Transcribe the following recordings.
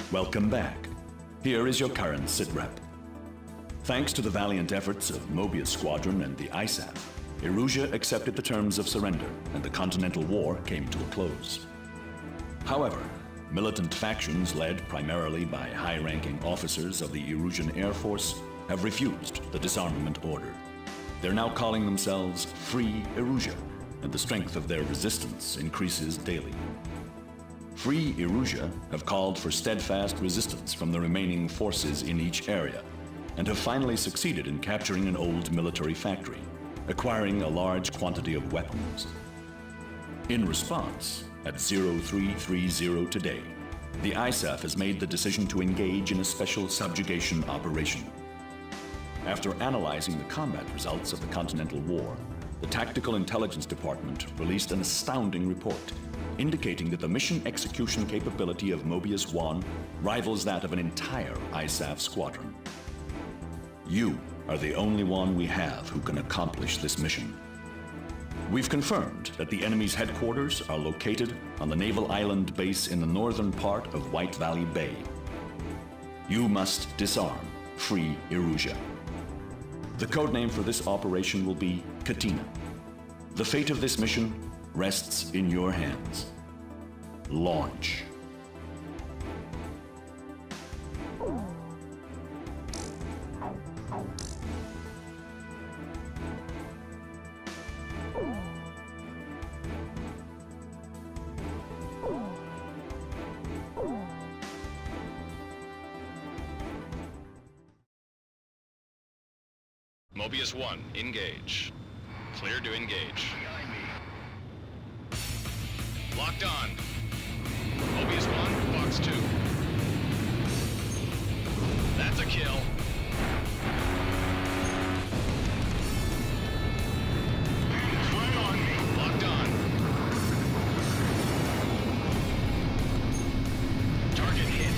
Welcome back. Here is your current sitrep. Thanks to the valiant efforts of Mobius Squadron and the ISAF, Erusia accepted the terms of surrender and the Continental War came to a close. However, militant factions led primarily by high-ranking officers of the Erusian Air Force have refused the disarmament order. They're now calling themselves Free Erusia, and the strength of their resistance increases daily. Free Erusia have called for steadfast resistance from the remaining forces in each area, and have finally succeeded in capturing an old military factory, acquiring a large quantity of weapons. In response, at 0330 today, the ISAF has made the decision to engage in a special subjugation operation. After analyzing the combat results of the Continental War, the Tactical Intelligence Department released an astounding report indicating that the mission execution capability of Mobius 1 rivals that of an entire ISAF squadron. You are the only one we have who can accomplish this mission. We've confirmed that the enemy's headquarters are located on the Naval Island base in the northern part of White Valley Bay. You must disarm Free Erusia. The codename for this operation will be Katina. The fate of this mission rests in your hands. Launch. Mobius 1, engage. Clear to engage. Locked on. Mobius 1, Fox 2. That's a kill. It's right on me. Locked on. Target hit.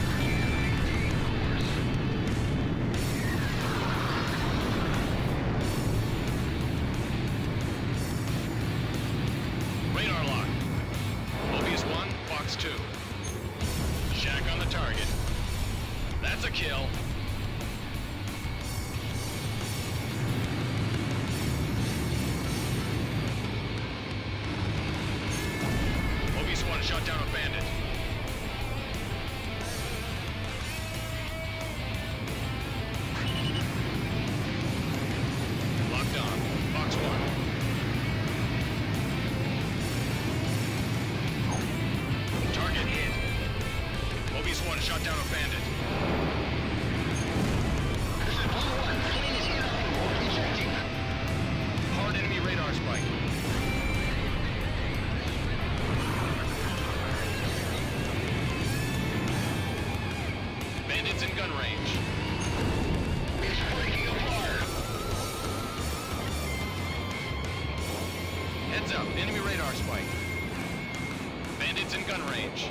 Radar lock. Mobius 1, Fox 2. Shack on the target. That's a kill. Mobius 1 shot down a bandit. Locked on. Fox 1. Target hit. Mobius 1 shot down a bandit. This is Blue 1. Plane is inbound. Ejecting. Hard enemy radar spike. Bandits in gun range. It's breaking apart. Heads up, enemy radar spike. Bandits in gun range.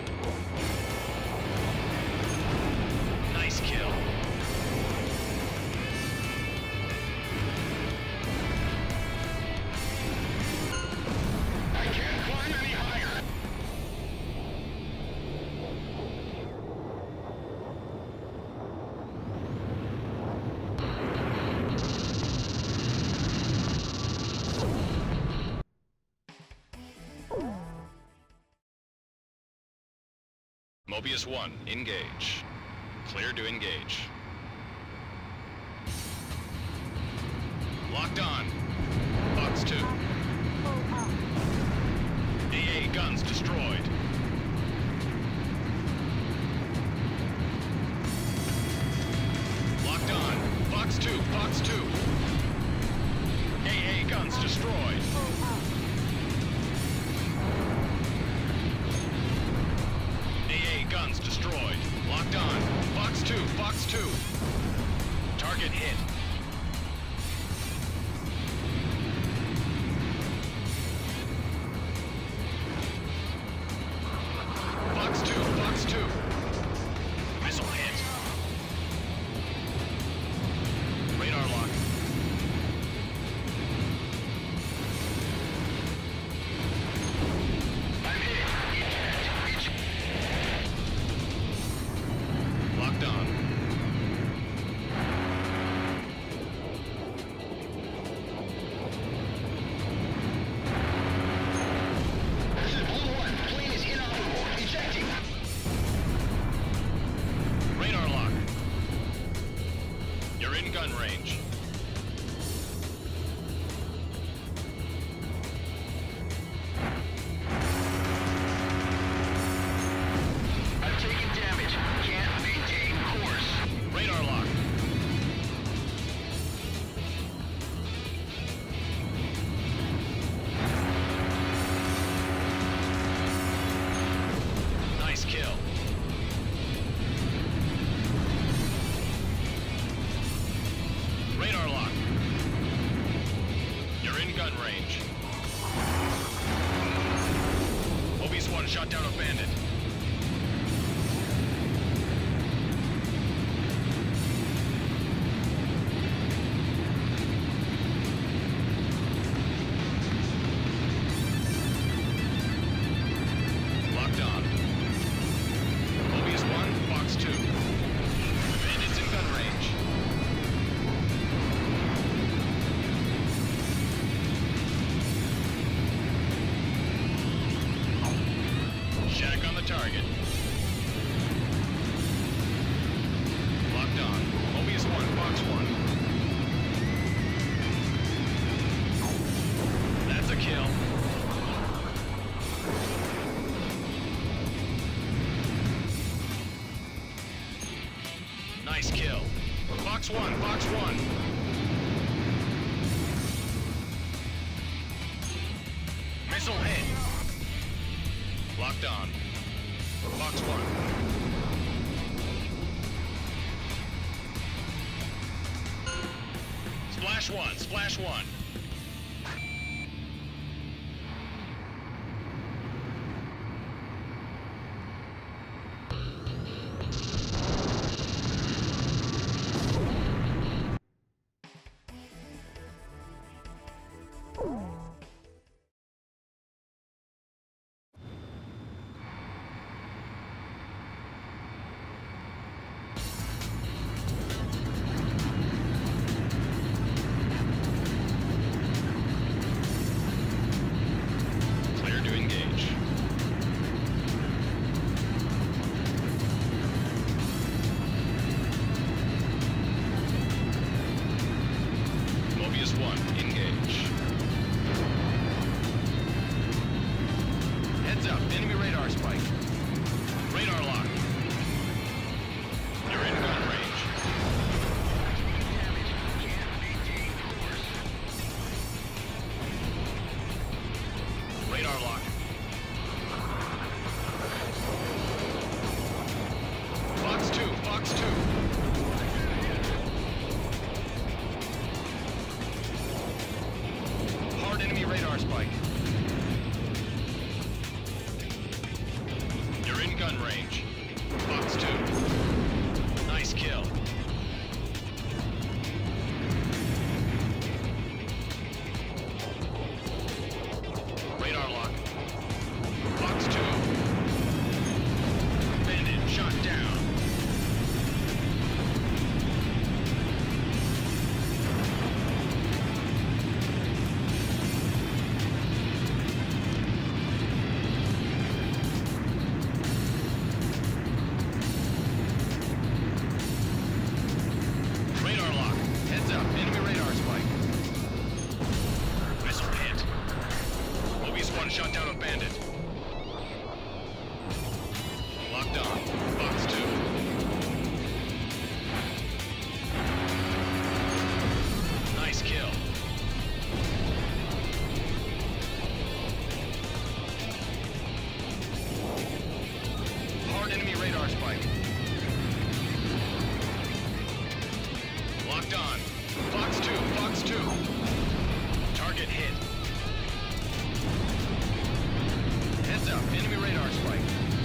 Nice kill. I can't climb any higher. Mobius 1, engage. Clear to engage. Locked on. Fox 2. AA guns destroyed. Locked on. Fox 2, Fox 2. AA guns destroyed. AA guns destroyed. Locked on. Fox 2, Fox 2. Target hit. Fox 2, Fox 2. Missile hit. Radar lock. down a bandit. Locked on. Mobius 1, Fox 2. Bandits in gun range. Shack on the target. Locked on. Mobius 1, Fox 1. That's a kill. Nice kill. Fox 1, Fox 1. Missile hit. Locked on. Fox 1. Splash 1, Splash 1. Clear to engage. Mobius 1, engage. Heads up, enemy radar spike. Radar lock. You're in gun range. Radar lock. Fox 2, Fox 2. Hard enemy radar spike. You're in gun range. Fox 2. Nice kill. Radar lock. Fox 2. Bandit shot down. Radar lock. Heads up, enemy radar spike. Missile hit. Mobius 1 shot down a bandit. Locked on. Fox 2. Nice kill. Hard enemy radar spike. Locked on. Fox 2, Fox 2. Target hit. Heads up, enemy radar spike.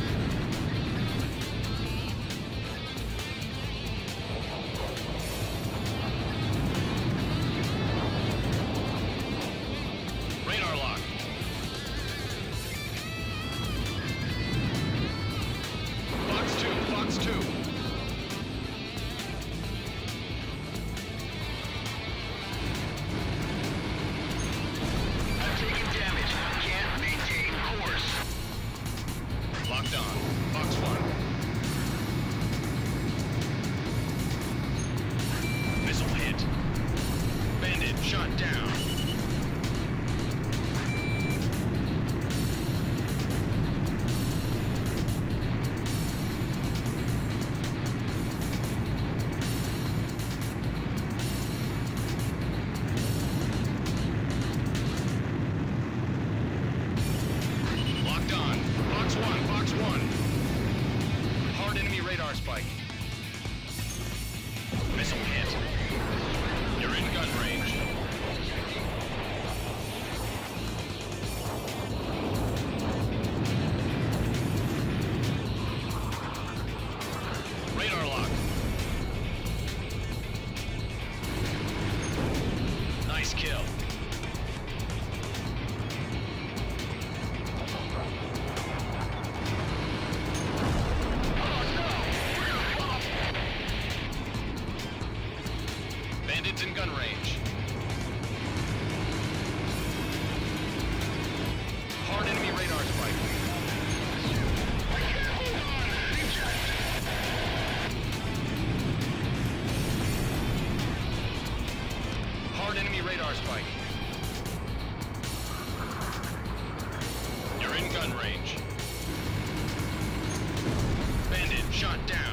Radar lock. Fox 2, Fox 2. I'm taking damage. Can't maintain course. Locked on. Fox 1. Missile hit. Bandit shot down. Locked on. Fox 1, Fox 1. Hard enemy radar spike. Missile hit. You're in gun range. Bandits in gun range. Hard enemy radar spike. I can't hold on! Hard enemy radar spike. You're in gun range. Bandit shot down.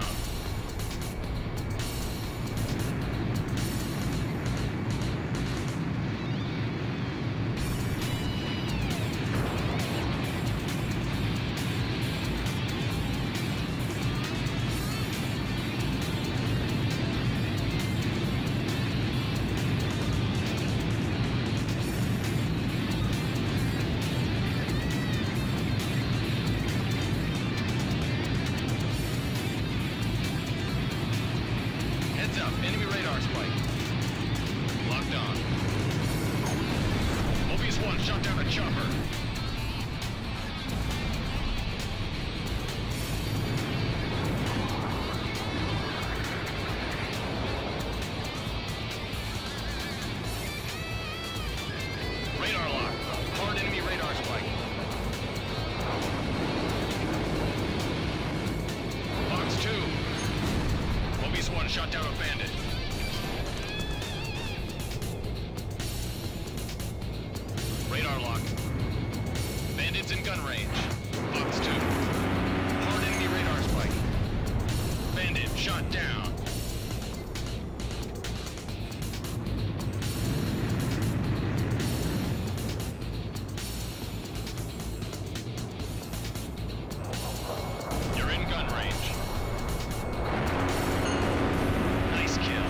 Heads up, enemy radar spike. Locked on. Mobius 1 shot down a chopper. Radar lock. Hard enemy radar spike. Box 2. Mobius 1 shot down a bandit. Radar lock. Bandits in gun range. Box 2. Hard enemy radar spike. Bandit shot down. You're in gun range. Nice kill.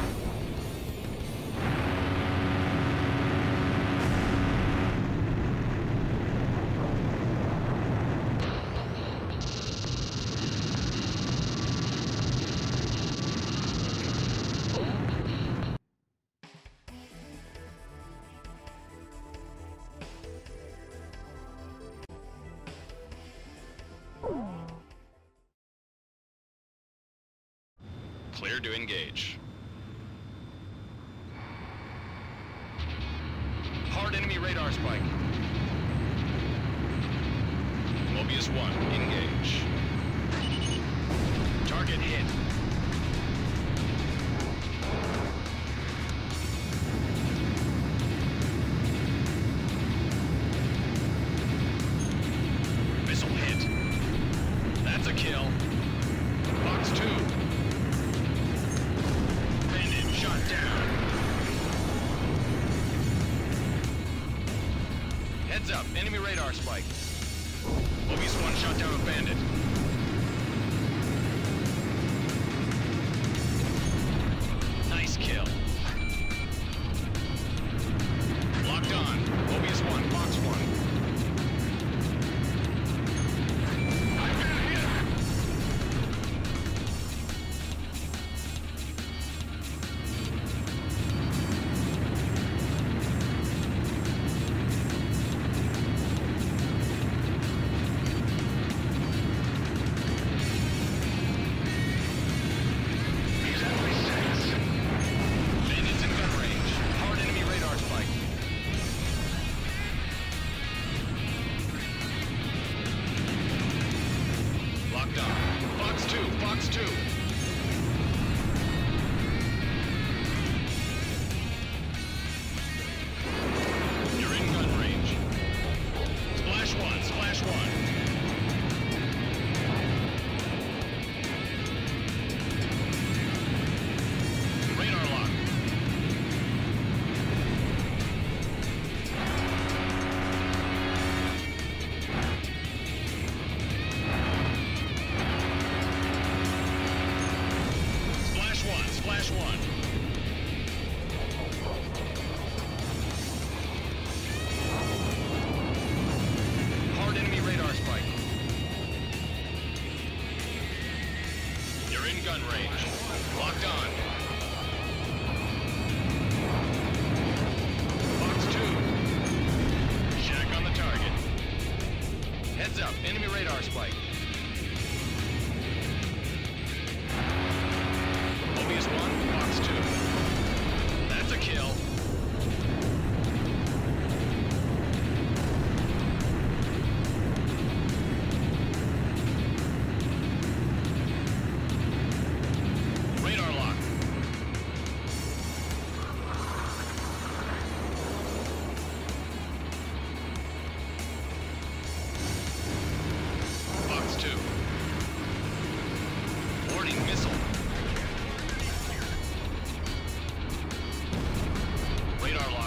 Clear to engage. Hard enemy radar spike. Mobius 1, engage. Target hit. Missile hit. That's a kill. Box 2. Bandit shot down. Heads up, enemy radar spike. Mobius 1 shot down a bandit. Nice kill. Locked on. Mobius 1, Box 1. I've been hit! He's at my 6. Bandits in gun range. Hard enemy radar spike. Locked on. Box 2, Box 2. You're in gun range. Splash 1, Splash 1. Radar lock. Splash 1, Splash 1. Hard enemy radar spike. You're in gun range. Locked on. Box 2. Shack on the target. Heads up, enemy radar spike. Mobius 1, Box 2. That's a missile. Radar lock.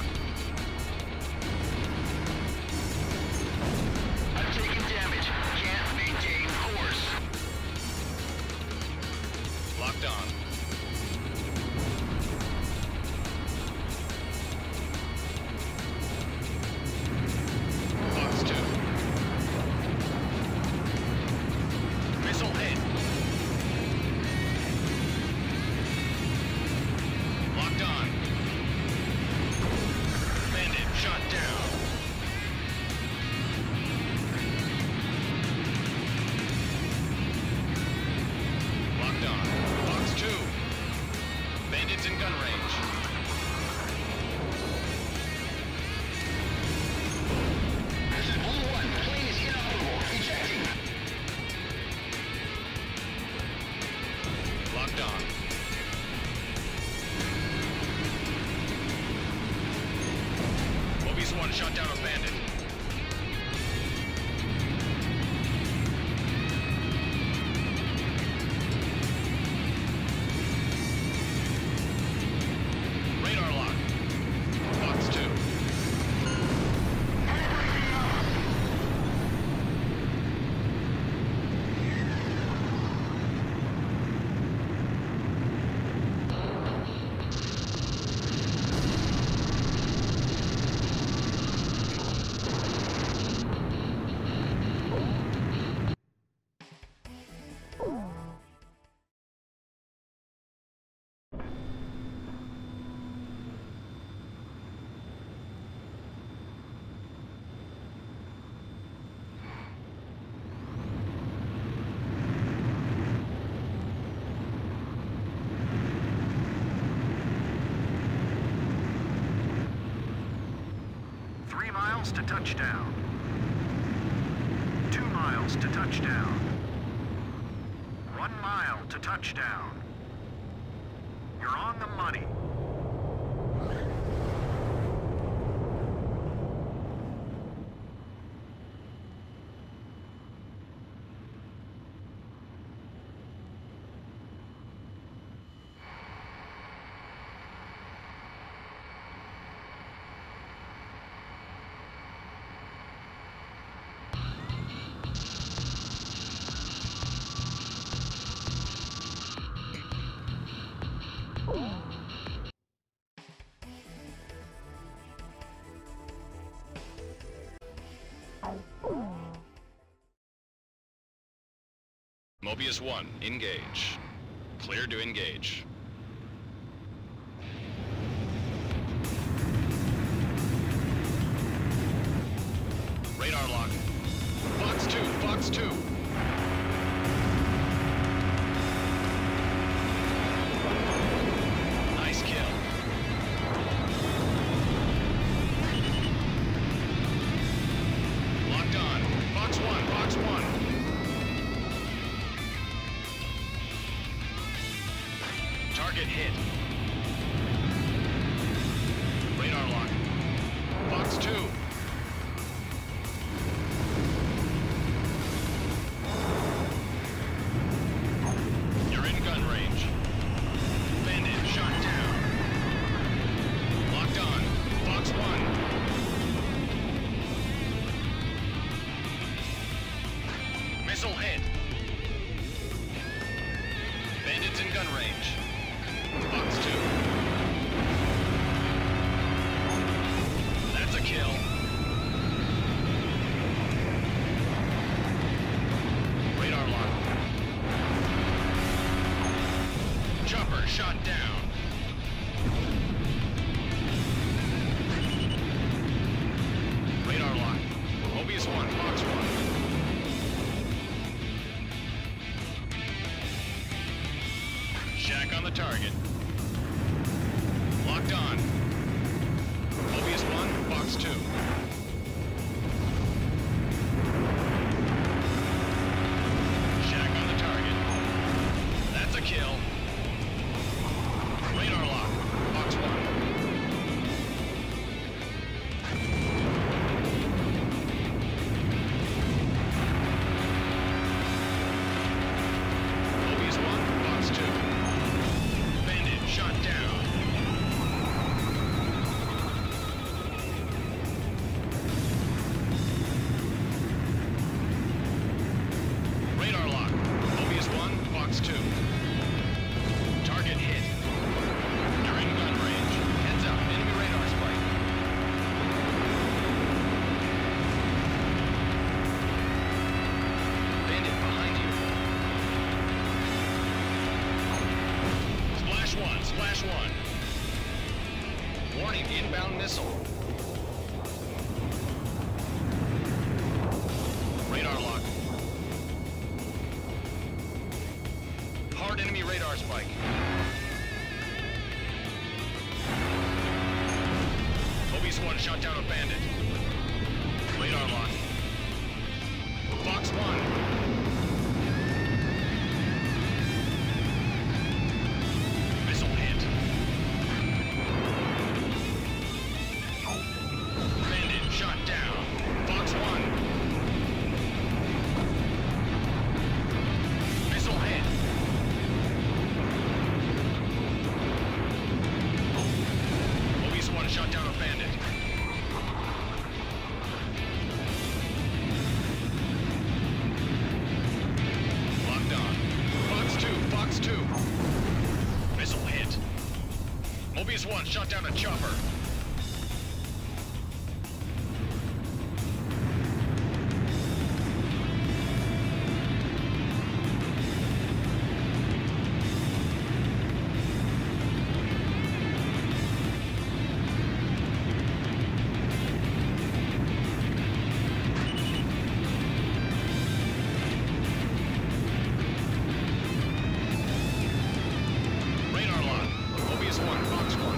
I'm taking damage. Can't maintain course. Locked on. Fox 2. Missile hit. Locked on. Bandit shot down. Locked on. Fox 2. Bandits in gun range. This is Blue 1. Plane is inoperable. Ejecting. Locked on. Mobius 1 shot down a bandit. Radar lock. Fox 2. To touchdown. 2 miles to touchdown. 1 mile to touchdown. You're on the money. Mobius 1, engage. Clear to engage. Radar lock. Fox 2, Fox 2. Nice kill. Locked on. Fox 1, Fox 1. Target hit. Radar lock. Fox 2. You're in gun range. Bandit shot down. Locked on. Fox 1. Missile hit. Bandits in gun range. Fox 2. That's a kill. Radar lock. Chopper shot down. Radar lock. Mobius 1, Fox 1. Shack on the target. Locked on. Mobius 1, Fox 2. Shack on the target. That's a kill. Radar lock. Fox 1. Mobius 1, Fox 2. Flash 1. Warning, inbound missile. Radar lock. Hard enemy radar spike. Mobius 1 shot down a bandit. Radar lock. Fox 1. Missile hit. Bandit shot down. Fox 1. Missile hit. Mobius 1 shot down a bandit. Locked on. Fox 2. Missile hit. Mobius 1 shot down a chopper. Radar lock. Mobius 1, Fox 1.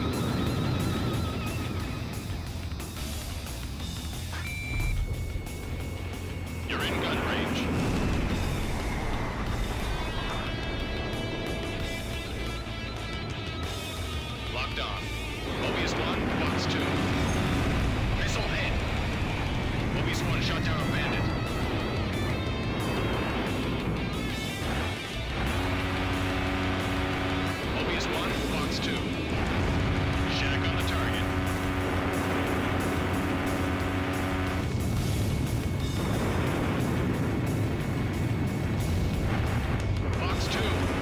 You're in gun range. Locked on. Mobius 1, Fox 2. Missile hit. Mobius 1 shot down a bandit. Mobius 1, Fox 2. Shack on the target. Fox 2.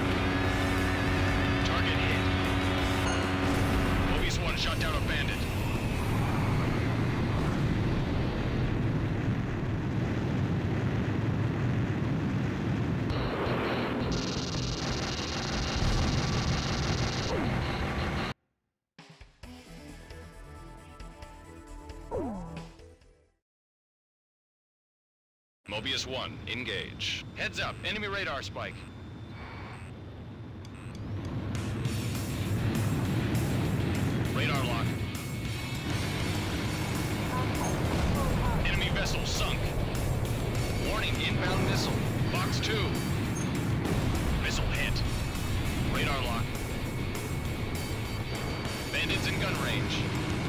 Target hit. Mobius 1 shot down a bandit. Mobius 1, engage. Heads up, enemy radar spike. Radar lock. Enemy vessel sunk. Warning, inbound missile. Fox 2. Missile hit. Radar lock. Bandits in gun range.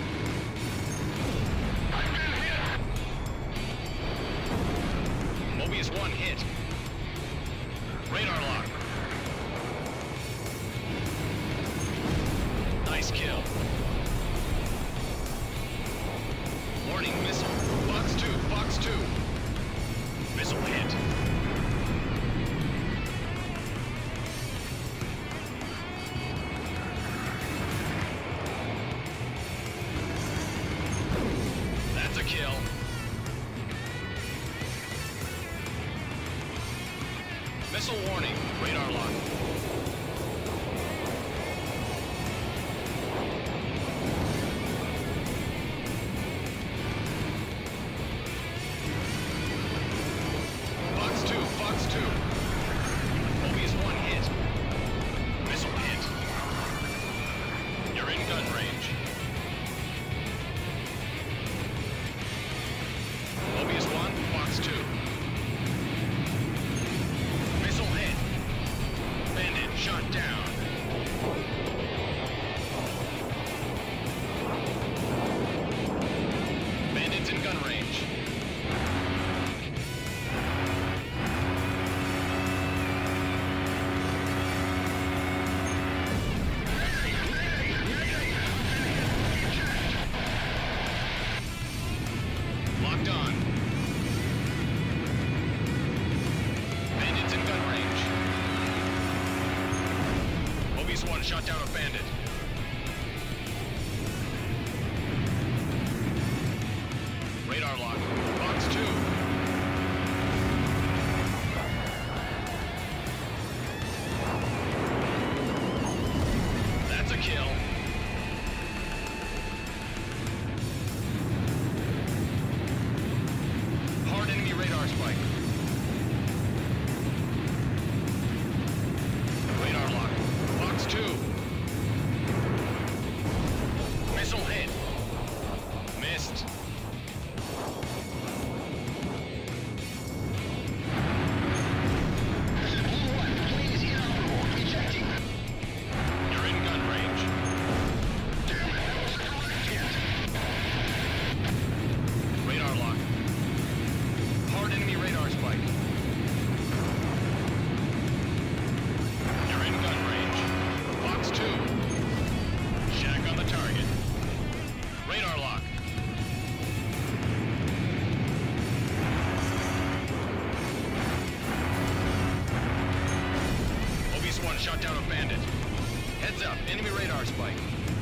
I've been hit! Mobius 1 hit. Radar lock. Nice kill. Warning, missile. Fox 2. Missile hit. That's a kill. Missile warning, radar lock. Fox 2. Mobius 1 hit. Missile hit. You're in gun range. Mobius 1, Fox 2. Missile hit. Bandit shot down. Bandits in gun range. Locked on. Bandits in gun range. Mobius 1 shot down a bandit. Radar lock. Fox 2. That's a kill. 1 shot down a bandit. Heads up, enemy radar spike.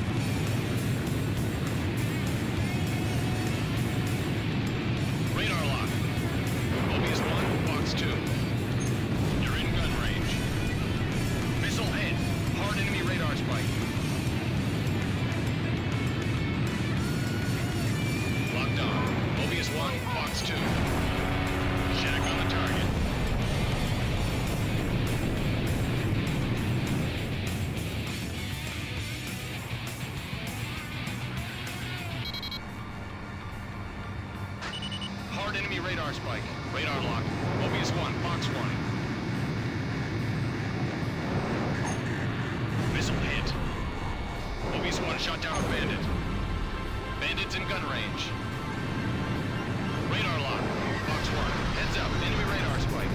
Radar lock. Mobius 1, Fox 2. You're in gun range. Missile hit. Hard enemy radar spike. Locked on. Mobius 1, Fox 2. Shack on the target. Hard enemy radar spike. Radar lock. Mobius 1, Fox 1. Missile hit. Mobius 1 shot down a bandit. Bandits in gun range. Radar lock. Fox 1. Heads up. Enemy radar spike.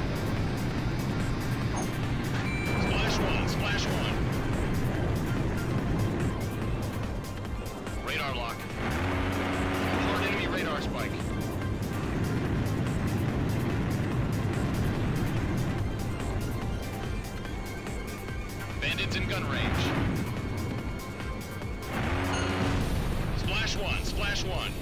Splash 1. Splash 1. Radar lock. Hard enemy radar spike. Bandits in gun range. Splash 1. Splash 1.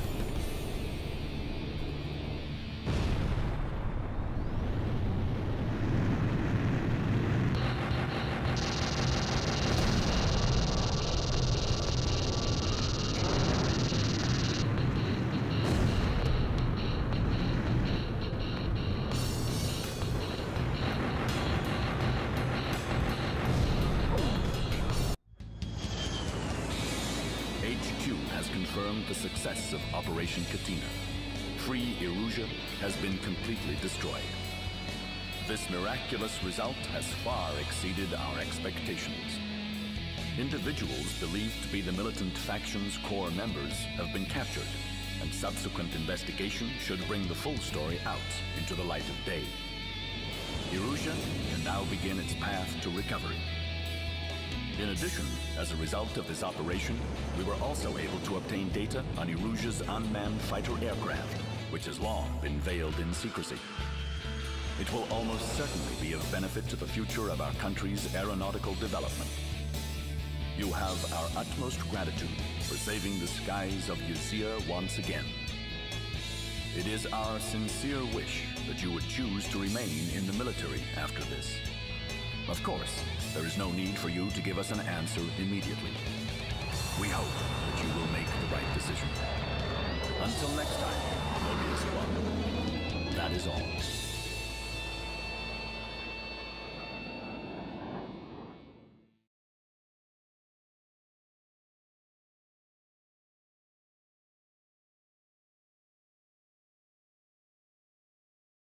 HQ has confirmed the success of Operation Katina. Free Erusia has been completely destroyed. This miraculous result has far exceeded our expectations. Individuals believed to be the militant faction's core members have been captured, and subsequent investigation should bring the full story out into the light of day. Erusia can now begin its path to recovery. In addition, as a result of this operation, we were also able to obtain data on Erusia's unmanned fighter aircraft, which has long been veiled in secrecy. It will almost certainly be of benefit to the future of our country's aeronautical development. You have our utmost gratitude for saving the skies of Usea once again. It is our sincere wish that you would choose to remain in the military after this. Of course, there is no need for you to give us an answer immediately. We hope that you will make the right decision. Until next time, Mobius 1. That is all.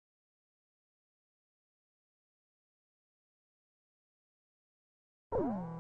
You